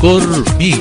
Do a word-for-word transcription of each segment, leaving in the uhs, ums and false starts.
mejor mix.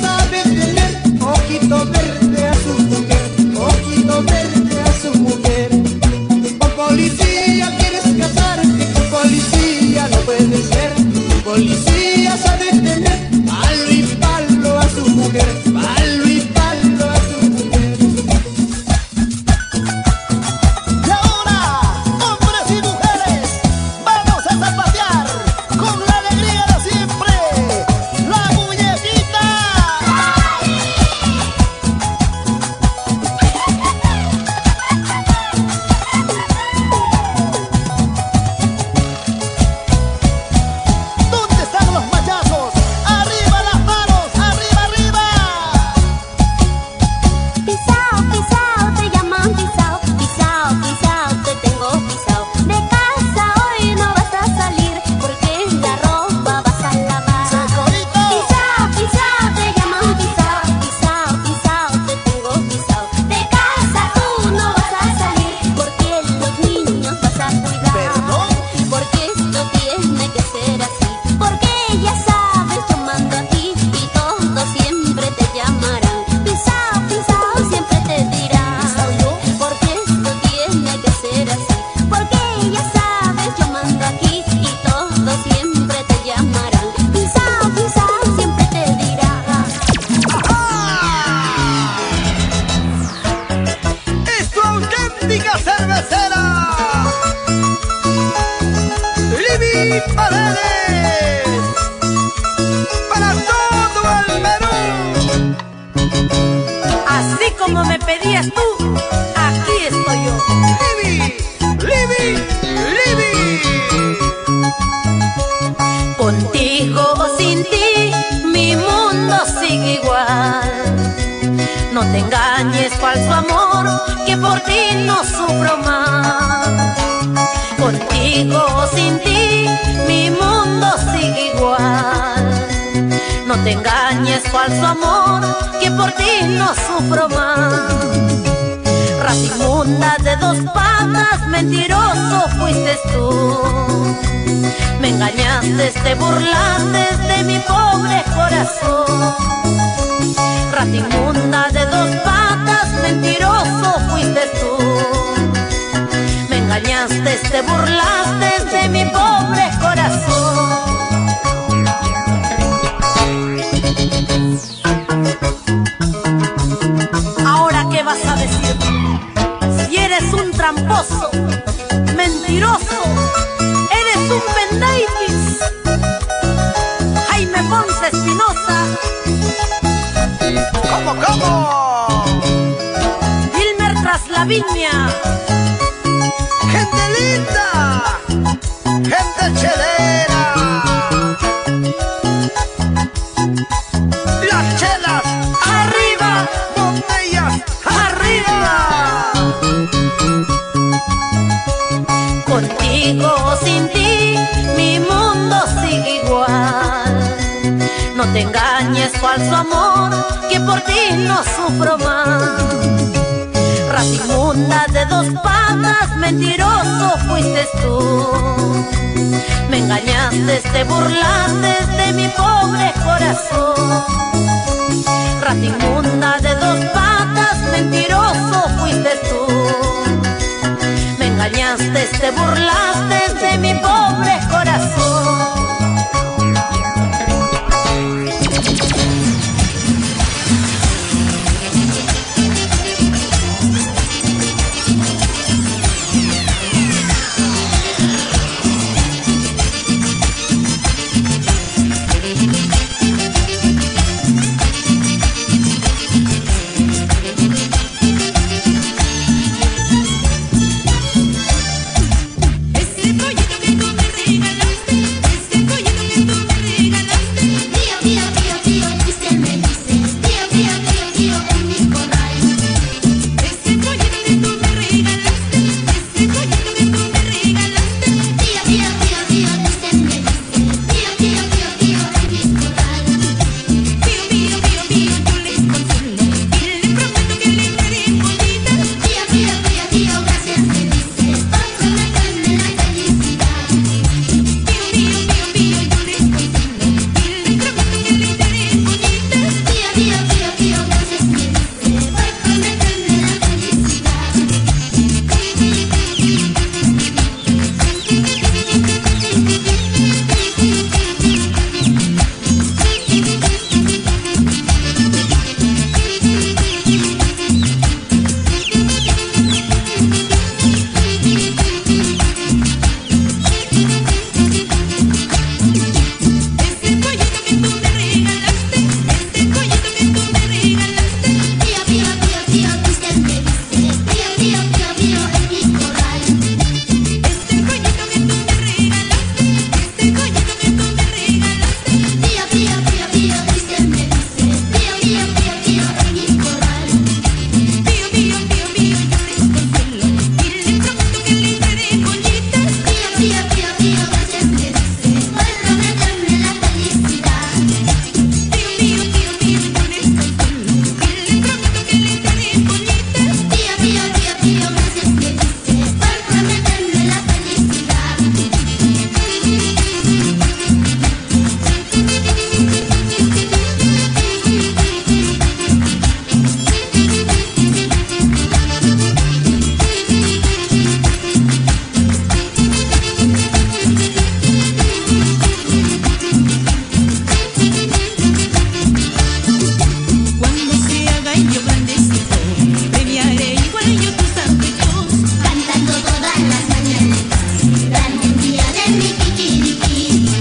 Ojito verde a su mujer, ojito verde a su mujer. Así como me pedías tú, aquí estoy yo. Libby, Libby, Libby. Contigo o sin ti, mi mundo sigue igual. No te engañes, falso amor, que por ti no sufro más. Contigo o sin ti, mi mundo sigue igual. No te engañes, falso amor, que por ti no sufro más. Raza inmunda de dos patas, mentiroso fuiste tú. Me engañaste, te burlaste de mi pobre corazón. Raza inmunda de dos patas, mentiroso fuiste tú. Me engañaste, te burlaste de mi pobre corazón. Ahora, ¿qué vas a decir? Si eres un tramposo, mentiroso, eres un vendaitis. Jaime Ponce Espinosa. ¿Cómo, cómo? Wilmer Traslaviña. Gente linda, gente chelera. Las chelas arriba, botellas arriba. Contigo o sin ti, mi mundo sigue igual. No te engañes, falso amor, que por ti no sufro más. Raza inmunda de dos patas, mentiroso fuiste tú. Me engañaste, te burlaste de mi pobre corazón. Raza inmunda de dos patas, mentiroso fuiste tú. Me engañaste, te burlaste de mi pobre corazón.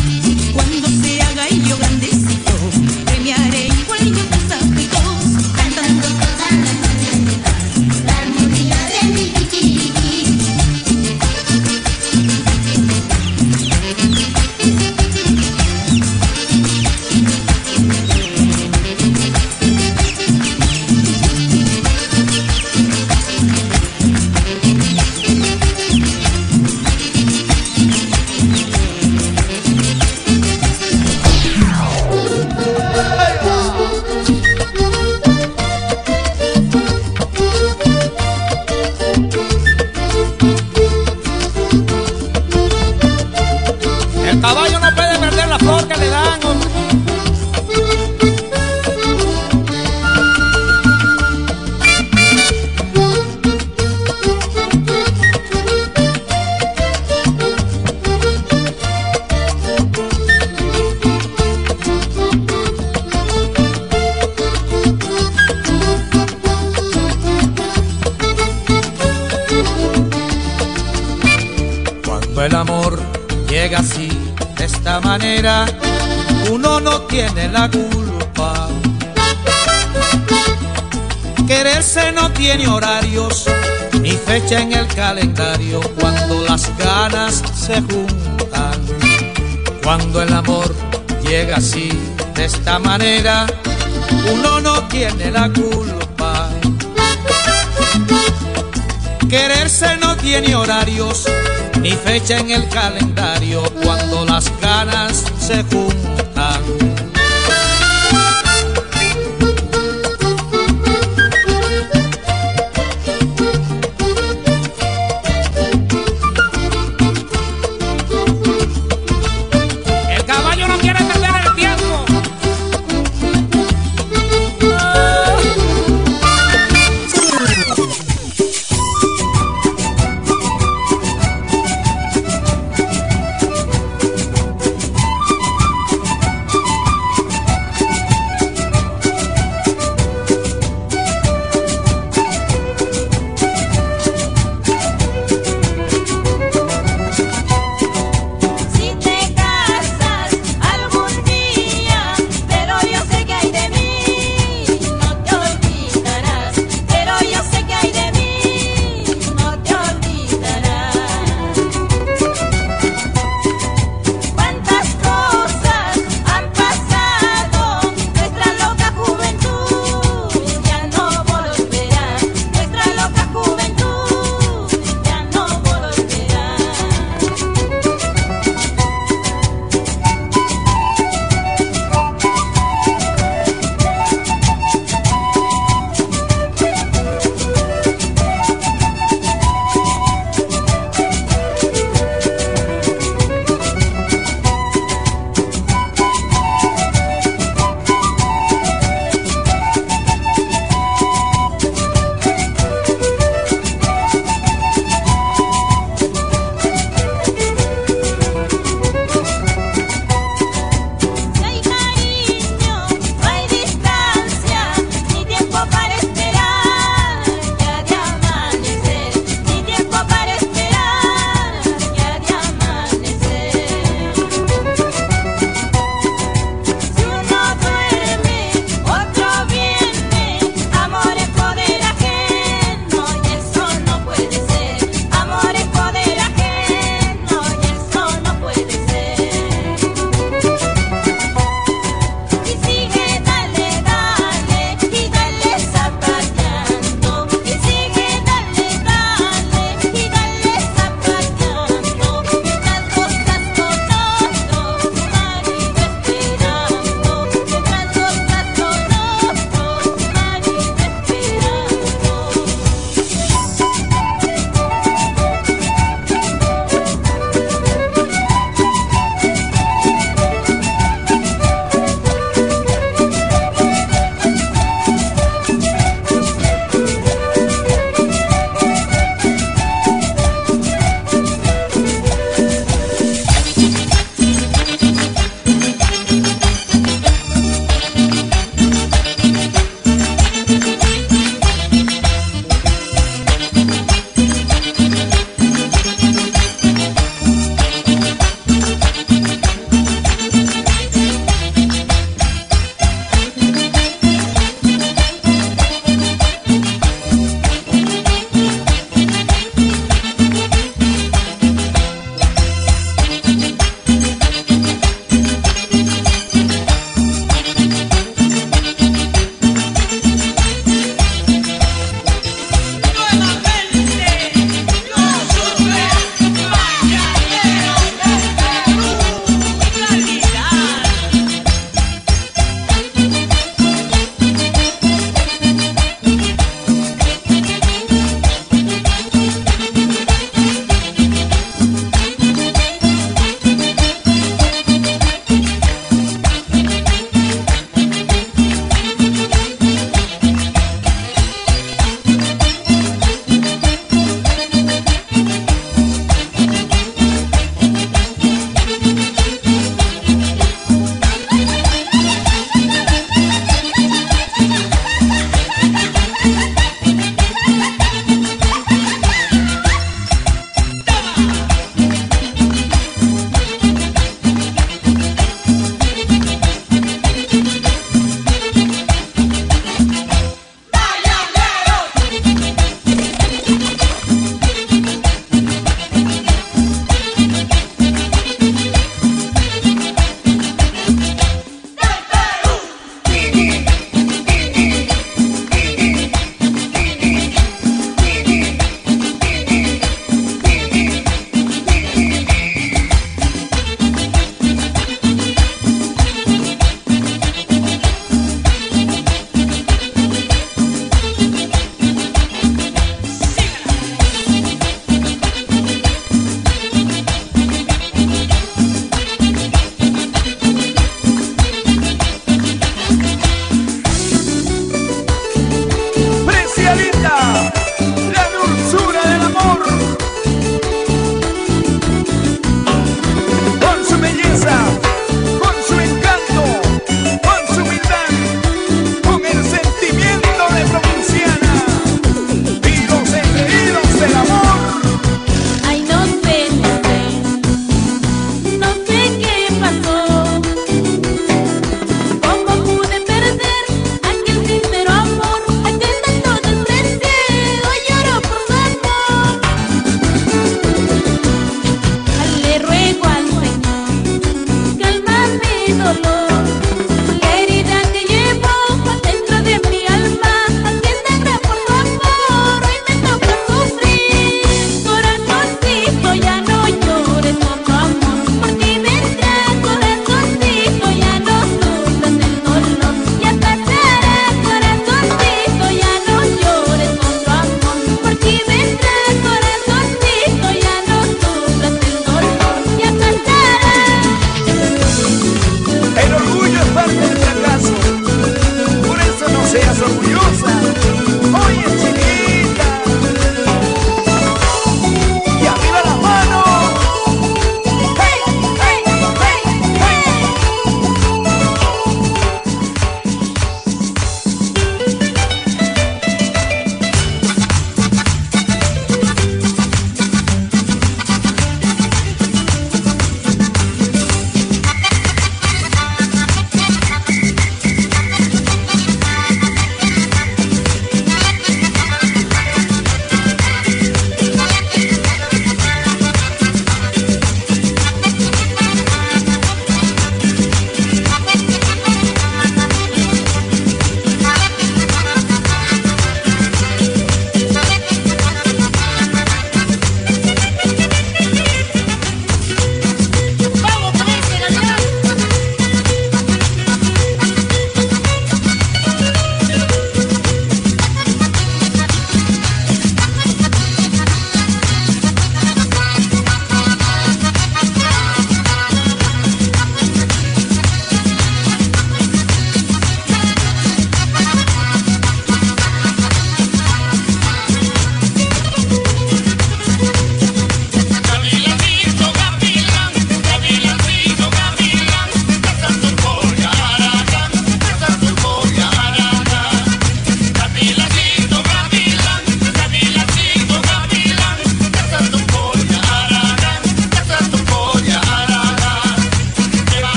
Cuando se haga y yo grandecito, premiaré igual yo tus afectos. esta manera, uno no tiene la culpa. Quererse no tiene horarios ni fecha en el calendario, cuando las ganas se juntan. Cuando el amor llega así, de esta manera, uno no tiene la culpa. Quererse no tiene horarios ni fecha en el calendario, cuando las ganas se juntan.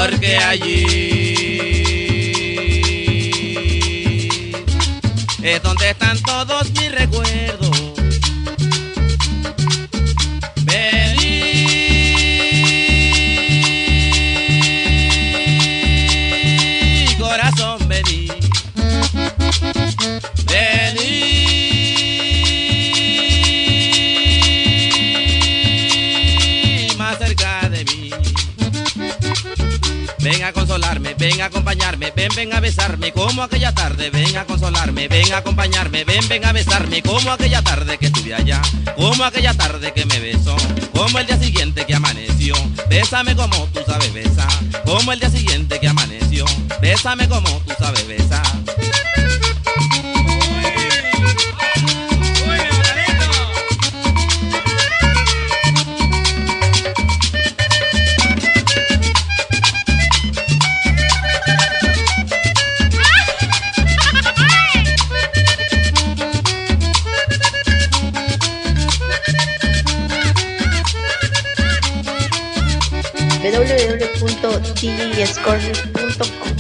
porque allí es donde están todos mis recuerdos. Vení, corazón, vení. Vení más cerca de mí. Ven a consolarme, ven a acompañarme, ven, ven a besarme como aquella tarde. Ven a consolarme, ven a acompañarme, ven, ven a besarme como aquella tarde que estuve allá. Como aquella tarde que me besó, como el día siguiente que amaneció. Bésame como tú sabes besar, como el día siguiente que amaneció. Bésame como tú sabes besar. w w w punto d j scorner punto com